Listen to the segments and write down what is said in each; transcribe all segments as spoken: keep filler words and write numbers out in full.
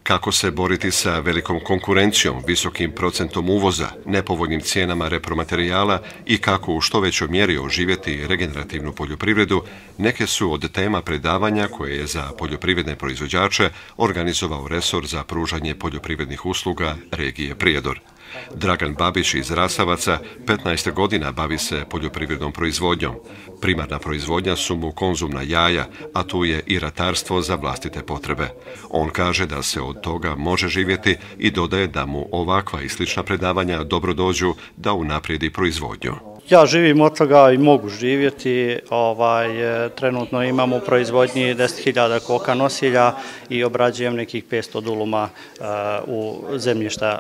Kako se boriti sa velikom konkurencijom, visokim procentom uvoza, nepovoljnim cijenama repromaterijala i kako u što većoj mjeri oživjeti regenerativnu poljoprivredu, neke su od tema predavanja koje je za poljoprivredne proizvođače organizovao resor za pružanje poljoprivrednih usluga regije Prijedor. Dragan Babić iz Rasavaca petnaest godina bavi se poljoprivrednom proizvodnjom. Primarna proizvodnja su mu konzumna jaja, a tu je i ratarstvo za vlastite potrebe. On kaže da se od toga može živjeti i dodaje da mu ovakva i slična predavanja dobro dođu da unaprijedi proizvodnju. Ja živim od toga i mogu živjeti. Ovaj, trenutno imam u proizvodnji deset hiljada koka nosilja i obrađujem nekih petsto duluma uh, u zemljišta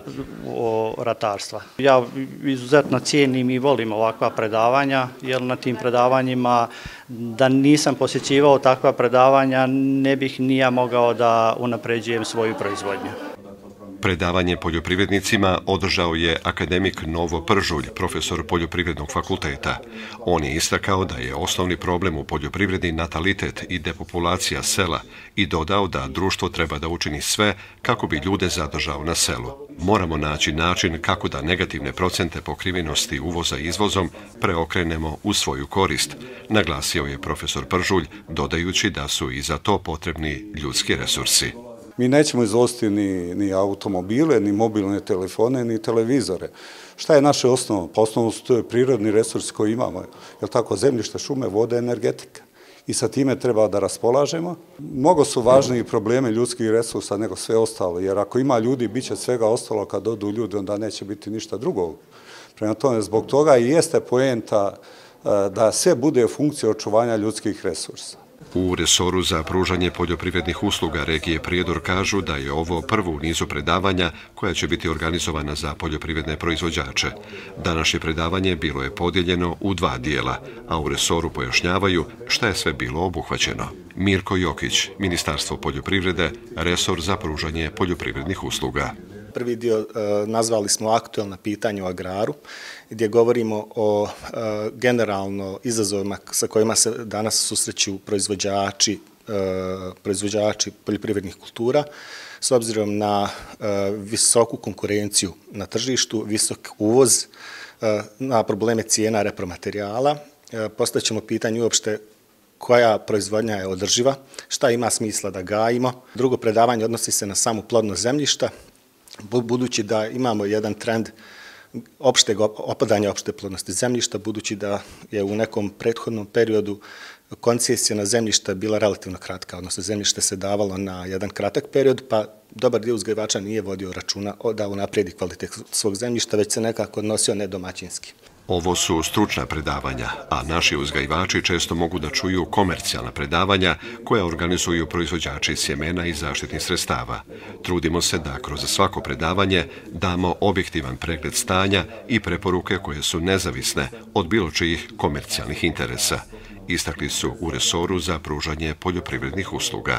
u ratarstva. Ja izuzetno cijenim i volim ovakva predavanja, jer na tim predavanjima da nisam posjećivao takva predavanja ne bih ni ja mogao da unapređujem svoju proizvodnju. Predavanje poljoprivrednicima održao je akademik Novo Pržulj, profesor poljoprivrednog fakulteta. On je istakao da je osnovni problem u poljoprivredi natalitet i depopulacija sela i dodao da društvo treba da učini sve kako bi ljude zadržao na selu. Moramo naći način kako da negativne procente pokrivenosti uvoza izvozom preokrenemo u svoju korist, naglasio je profesor Pržulj, dodajući da su i za to potrebni ljudski resursi. Mi nećemo izvoziti ni, ni automobile, ni mobilne telefone, ni televizore. Šta je naše osnovno? Pa osnovno su to prirodni resursi koji imamo. Je tako? Zemljište, šume, vode, energetika. I sa time treba da raspolažemo. Mnogo su važniji problemi ljudskih resursa nego sve ostalo, jer ako ima ljudi, bit će svega ostalo, kad odu ljudi, onda neće biti ništa drugog. Prema tome, zbog toga i jeste poenta da sve bude u funkciji očuvanja ljudskih resursa. U resoru za pružanje poljoprivrednih usluga regije Prijedor kažu da je ovo prvo u nizu predavanja koja će biti organizovana za poljoprivredne proizvođače. Današnje predavanje bilo je podijeljeno u dva dijela, a u resoru pojašnjavaju šta je sve bilo obuhvaćeno. Mirko Jokić, Ministarstvo poljoprivrede, resor za pružanje poljoprivrednih usluga. Prvi dio e, nazvali smo aktuelna pitanja u agraru, gdje govorimo o e, generalno izazovima sa kojima se danas susreću proizvođači, e, proizvođači poljoprivrednih kultura, s obzirom na e, visoku konkurenciju na tržištu, visok uvoz, e, na probleme cijena repromaterijala. E, postavit pitanje uopšte koja proizvodnja je održiva, šta ima smisla da gajimo. Drugo predavanje odnosi se na samu plodnost zemljišta, budući da imamo jedan trend opšteg opadanja opšte plodnosti zemljišta, budući da je u nekom prethodnom periodu koncesija na zemljište bila relativno kratka, odnosno zemljište se davalo na jedan kratak period, pa dobar dio uzgajivača nije vodio računa da unaprijedi kvalitet svog zemljišta, već se nekako odnosio nedomaćinski. Ovo su stručna predavanja, a naši uzgajivači često mogu da čuju komercijalna predavanja koja organizuju proizvođači sjemena i zaštitnih sredstava. Trudimo se da kroz svako predavanje damo objektivan pregled stanja i preporuke koje su nezavisne od bilo čijih komercijalnih interesa. Istakli su u resoru za pružanje poljoprivrednih usluga.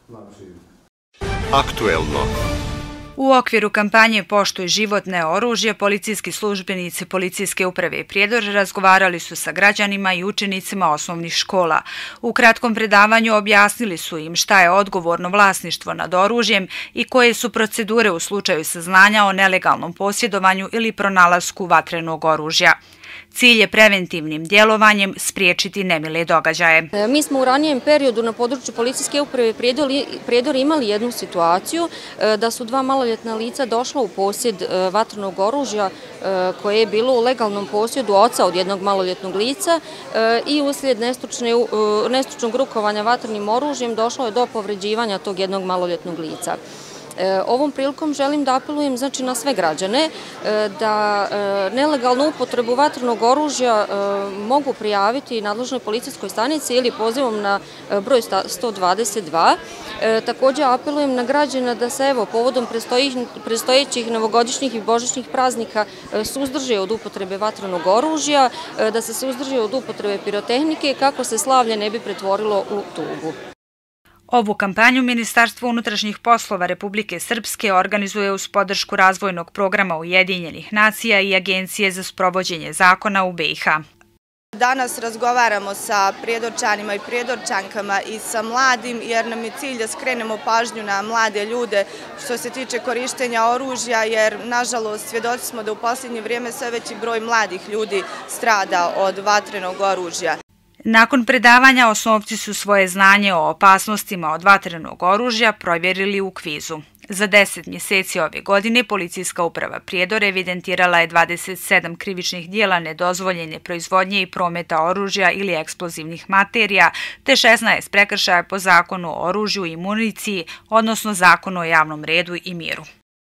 Aktuelno. U okviru kampanje Poštuj život, ne oružje, policijski službenici Policijske uprave Prijedor razgovarali su sa građanima i učenicima osnovnih škola. U kratkom predavanju objasnili su im šta je odgovorno vlasništvo nad oružjem i koje su procedure u slučaju saznanja o nelegalnom posjedovanju ili pronalasku vatrenog oružja. Cilj je preventivnim djelovanjem spriječiti nemile događaje. Mi smo u ranijem periodu na području Policijske uprave Prijedor imali jednu situaciju da su dva maloljetna lica došla u posjed vatrenog oružja koje je bilo u legalnom posjedu oca od jednog maloljetnog lica i uslijed nestručnog rukovanja vatrenim oružjem došlo je do povređivanja tog jednog maloljetnog lica. Ovom prilikom želim da apelujem znači, na sve građane da nelegalnu upotrebu vatrenog oružja mogu prijaviti nadležnoj policijskoj stanici ili pozivom na broj sto dvadeset dva. Također apelujem na građana da se evo povodom predstojećih novogodišnjih i božićnih praznika suzdrže od upotrebe vatrenog oružja, da se suzdrže od upotrebe pirotehnike kako se slavlje ne bi pretvorilo u tugu. Ovu kampanju Ministarstvo unutrašnjih poslova Republike Srpske organizuje uz podršku razvojnog programa Ujedinjenih nacija i Agencije za sprovođenje zakona u B i H. Danas razgovaramo sa prijedorčanima i prijedorčankama i sa mladim, jer nam je cilj da skrenemo pažnju na mlade ljude što se tiče korištenja oružja, jer nažalost svjedoci smo da u posljednje vrijeme sve veći broj mladih ljudi strada od vatrenog oružja. Nakon predavanja osnovci su svoje znanje o opasnostima od vatrenog oružja provjerili u kvizu. Za deset mjeseci ove godine Policijska uprava Prijedor evidentirala je dvadeset sedam krivičnih dijela nedozvoljene proizvodnje i prometa oružja ili eksplozivnih materija, te šesnaest prekršaja po zakonu o oružju i municiji, odnosno zakonu o javnom redu i miru.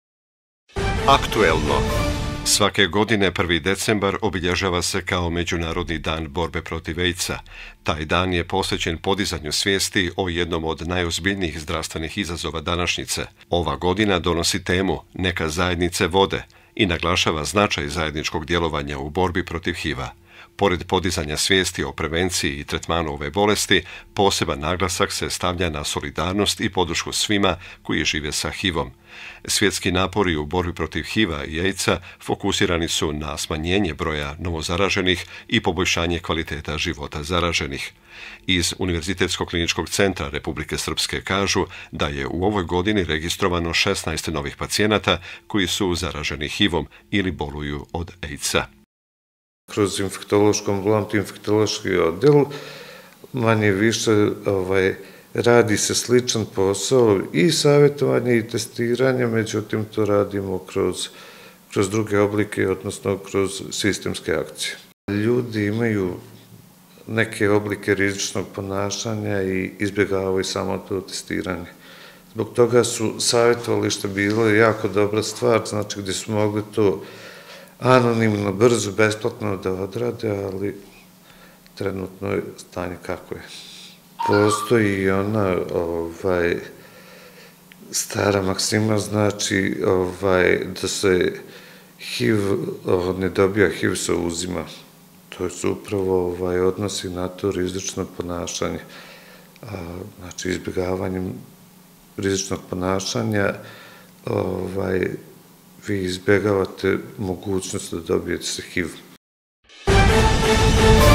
Aktuelno. Svake godine prvi decembar obilježava se kao Međunarodni dan borbe protiv AIDS-a. Taj dan je posvećen podizanju svijesti o jednom od najozbiljnijih zdravstvenih izazova današnjice. Ova godina donosi temu Neka zajednice vode i naglašava značaj zajedničkog djelovanja u borbi protiv H I V-a. Pored podizanja svijesti o prevenciji i tretmanu ove bolesti, poseban naglasak se stavlja na solidarnost i podršku svima koji žive sa H I V-om. Svjetski napori u borbi protiv H I V-a i AIDS-a fokusirani su na smanjenje broja novozaraženih i poboljšanje kvaliteta života zaraženih. Iz Univerzitetskog kliničkog centra Republike Srpske kažu da je u ovoj godini registrovano šesnaest novih pacijenata koji su zaraženi H I V-om ili boluju od AIDS-a. Kroz infektološku ambulantu, infektološki odjel, manje više ovaj, radi se sličan posao i savjetovanje i testiranje, međutim to radimo kroz, kroz druge oblike, odnosno kroz sistemske akcije. Ljudi imaju neke oblike rizičnog ponašanja i izbjegavaju samo to testiranje. Zbog toga su savjetovališta bile jako dobra stvar, znači gdje su mogli to anonimno, brzo, besplatno da odrade, ali trenutno je stanje kako je. Postoji ona ovaj, stara maksima, znači ovaj, da se H I V ne dobija, H I V se uzima. To se upravo ovaj, odnosi na to rizično ponašanje. A, znači izbjegavanjem rizičnog ponašanja ovaj, vi izbjegavate mogućnost da dobijete se H I V.